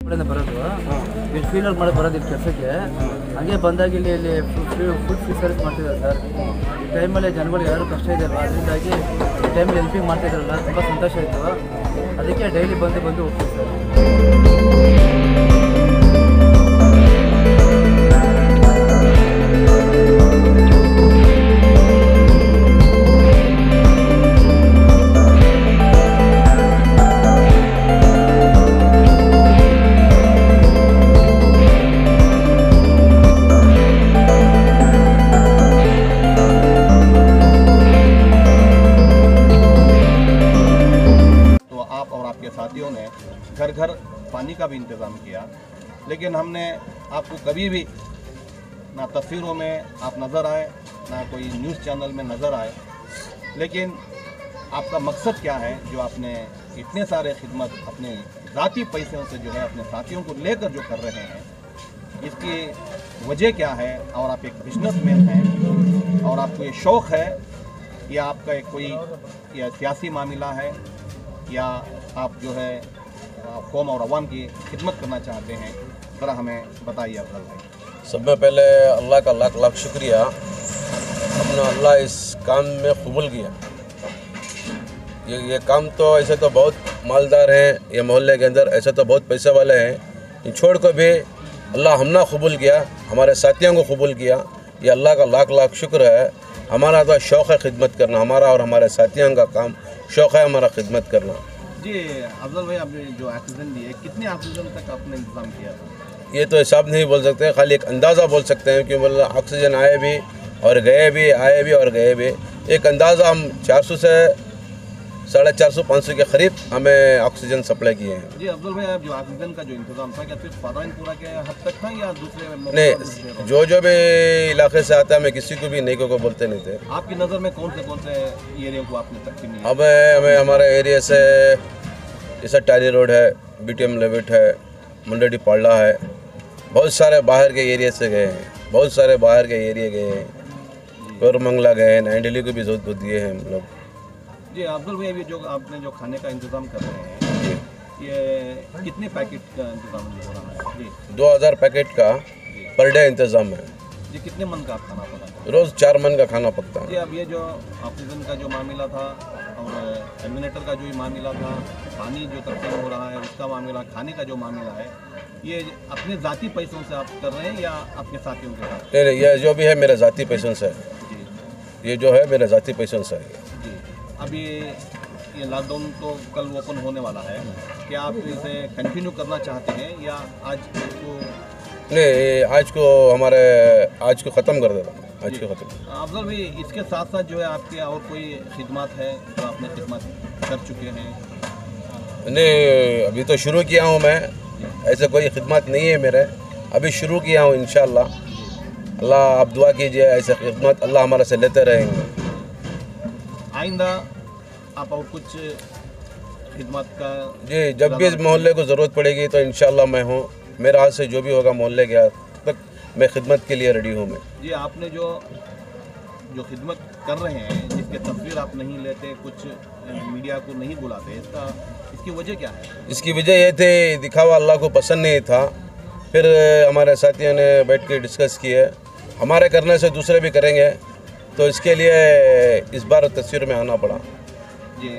ಬರೋದು ಇಲ್ಲಿ ಫೀಲ್ಡ್ ಮಾಡಿ ಬರೋದು ಇಲ್ಲಿ ಕೆಲಸಕ್ಕೆ ಹಂಗೆ ಬಂದಾಗ ಇಲ್ಲಿ ಫುಡ್ ಸರ್ವಿಸ್ ಮಾಡ್ತಿದ್ದಾರೆ ಸರ್. ಈ ಟೈಮಲ್ಲಿ ಜನಗಳಿಗೆ ಯಾರು ಕಷ್ಟ ಇದೆ ಅಲ್ವಾ, ಅದರಿಂದಾಗಿ ಈ ಟೈಮಲ್ಲಿ ಹೆಲ್ಪಿಂಗ್ ಮಾಡ್ತಿದ್ದಾರಲ್ಲ ತುಂಬ ಸಂತೋಷ ಆಯಿತು. ಅದಕ್ಕೆ ಡೈಲಿ ಬಂದು ಹೋಗ್ತೀವಿ ಸರ್. साथियों ने घर घर पानी का भी इंतज़ाम किया, लेकिन हमने आपको कभी भी ना तस्वीरों में आप नज़र आए ना कोई न्यूज़ चैनल में नज़र आए, लेकिन आपका मकसद क्या है जो आपने इतने सारे खिदमत अपने ज़ाती पैसों से जो है अपने साथियों को लेकर जो कर रहे हैं, इसकी वजह क्या है? और आप एक बिजनेसमैन हैं और आपको ये शौक़ है या आपका एक कोई या सियासी मामला है या आप जो है कौम और अवाम की खिदमत करना चाहते हैं, ज़रा हमें बताइए अफजल भाई। सब में पहले अल्लाह का लाख लाख शुक्रिया, अपना अल्लाह इस काम में कबूल किया। ये काम तो ऐसे तो बहुत मालदार हैं ये मोहल्ले के अंदर, ऐसे तो बहुत पैसे वाले हैं, इन छोड़ को भी अल्लाह हमने कबूल किया, हमारे साथियों को कबूल किया। ये अल्लाह का लाख लाख शुक्र है। हमारा तो शौक़ है खिदमत करना, हमारा और हमारे साथियों का काम शौक़ है हमारा खिदमत करना। जी अफजल भाई, आपने जो ऑक्सीजन दी है, कितने ऑक्सीजन तक आपने इंतज़ाम किया था? ये तो हिसाब नहीं बोल सकते, खाली एक अंदाज़ा बोल सकते हैं कि मतलब ऑक्सीजन आए भी और गए भी, आए भी और गए भी। एक अंदाज़ा हम 400 से 450 500 के करीब हमें ऑक्सीजन सप्लाई किए हैं। जी अफजल भाई, आप जो ऑक्सीजन का जो इंतज़ाम था, क्या सिर्फ पादानपुरा के हद तक था या दूसरे? नहीं, जो भी इलाके से आता है मैं किसी को भी नहीं को बोलते नहीं थे। आपकी नज़र में कौन से एरिया को आपने तकसीम किया? अब हमें हमारे एरिया से जैसे टारी रोड है, BTM लेविट है, मुंडेडी पाड़ा है, बहुत सारे बाहर के एरिया से गए हैं, बहुत सारे बाहर के एरिया गए हैं, कोरमंगला गए हैं, नई दिल्ली को भी बहुत दिए हैं हम लोग। जी अफजल भाई, अभी जो आपने जो खाने का इंतज़ाम कर रहे हैं, ये कितने पैकेट का इंतज़ाम हो रहा है? जी 2000 पैकेट का पर डे इंतज़ाम है। जी कितने मन का आप खाना पका? रोज़ 4 मन का खाना पकता है। जी अब ये जो ऑक्सीजन का जो मामला था और एलिमिनेटर का जो मामला था, पानी जो तकसीम हो रहा है उसका मामला, खाने का जो मामला है, ये अपने ज़ाती पैसों से आप कर रहे हैं या अपने साथियों के साथ? नहीं, ये जो भी है मेरे ज़ाती पैसों से, ये जो है मेरे ज़ाती पैसों से है। जी अभी ये लॉकडाउन तो कल ओपन होने वाला है, क्या आप इसे कंटिन्यू करना चाहते हैं या आज को? नहीं, आज को ख़त्म कर देता हूँ, आज को ख़त्म। अफजल भाई, इसके साथ साथ जो है आपके और कोई खिदमत है जो आपने खिदमत कर चुके हैं? नहीं, अभी तो शुरू किया हूँ मैं, ऐसे कोई खिदमत नहीं है मेरे, अभी शुरू किया हूँ। इंशाअल्लाह अल्लाह आप दुआ कीजिए, ऐसे खिदमत अल्लाह हमारे से लेते रहेंगे। आइंदा आप और कुछ खिदमत का? जी जब भी इस मोहल्ले को ज़रूरत पड़ेगी तो इंशाअल्लाह मैं हूँ, मेरे हाथ से जो भी होगा मोहल्ले के हाथ तक मैं खिदमत के लिए रेडी हूँ मैं। जी आपने जो खिदमत कर रहे हैं, जिसके तस्वीर आप नहीं लेते, कुछ मीडिया को नहीं बुलाते, इसकी वजह क्या है? इसकी वजह ये थी, दिखावा अल्लाह को पसंद नहीं था। फिर हमारे साथियों ने बैठ के डिस्कस किए, हमारे करने से दूसरे भी करेंगे, तो इसके लिए इस बार तस्वीर में आना पड़ा। जी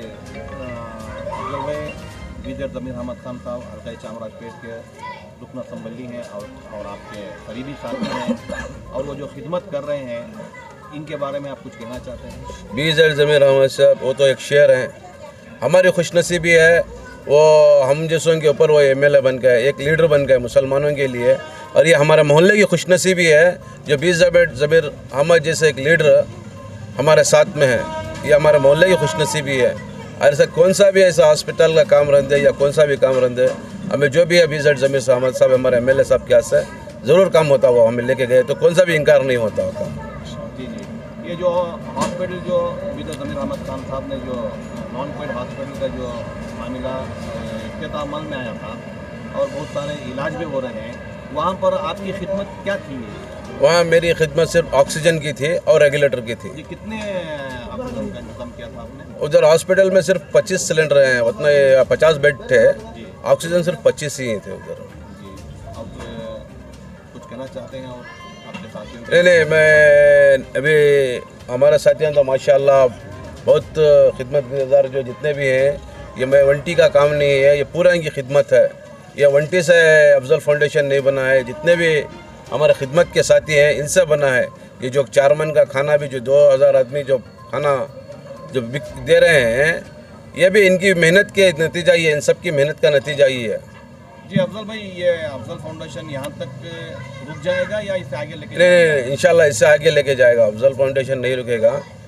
वीज़र ज़मीर अहमद खान साहब हल्का चामराजपेट के रुकन असम्बली हैं और आपके करीबी साथी हैं, और वो जो खिदमत कर रहे हैं, इनके बारे में आप कुछ कहना चाहते हैं? वीज़र ज़मीर अहमद साहब वो तो एक शेर हैं, हमारी खुशनसीबी है वो हम जैसों के ऊपर वो MLA बन गए, एक लीडर बन गए मुसलमानों के लिए, और ये हमारे मोहल्ले की खुशनसीबी है जो वीज़र ज़मीर अहमद जैसे एक लीडर हमारे साथ में है। ये हमारे मोहल्ले की खुशनसीबी है। ऐसा कौन सा भी ऐसा हॉस्पिटल का काम रंदे या कौन सा भी काम रंदे, हमें जो भी है वीज़र ज़मीर अहमद साहब हमारे MLA साहब के हाथ से ज़रूर काम होता हुआ हमें लेके गए, तो कौन सा भी इनकार नहीं होता होता। जी जी, ये जो हॉस्पिटल जो वीज़र ज़मीर अहमद खान साहब ने जो नॉन कोविड हॉस्पिटल का जो मामला इख्तिताम में आया था और बहुत सारे इलाज भी हो रहे हैं, वहाँ पर आपकी खिदमत क्या थी? वहाँ मेरी खिदमत सिर्फ ऑक्सीजन की थी और रेगुलेटर की थी। जी कितने ऑक्सीजन का इंतजाम किया था आपने? उधर हॉस्पिटल में सिर्फ 25 सिलेंडर हैं, उतने 50 बेड थे, ऑक्सीजन सिर्फ 25 ही थे उधर। जी, अब कुछ कहना चाहते हैं और आपके साथियों को? नहीं, मैं अभी हमारे साथियों तो माशाल्लाह बहुत खिदमत गुजार जो जितने भी हैं, ये मैं वंटी का काम नहीं है, ये पूरा इनकी खिदमत है। ये वंटी से अफजल फाउंडेशन नहीं बना है, जितने भी हमारे खिदमत के साथी हैं इनसे बना है। ये जो 4 मन का खाना भी जो 2000 आदमी जो खाना जो दे रहे हैं, ये भी इनकी मेहनत के नतीजा ही है, इन सब की मेहनत का नतीजा ही है। जी अफजल भाई, ये अफजल फाउंडेशन यहाँ तक रुक जाएगा या इससे आगे लेके नहीं, इंशाल्लाह इससे आगे लेके जाएगा। अफजल फाउंडेशन नहीं रुकेगा।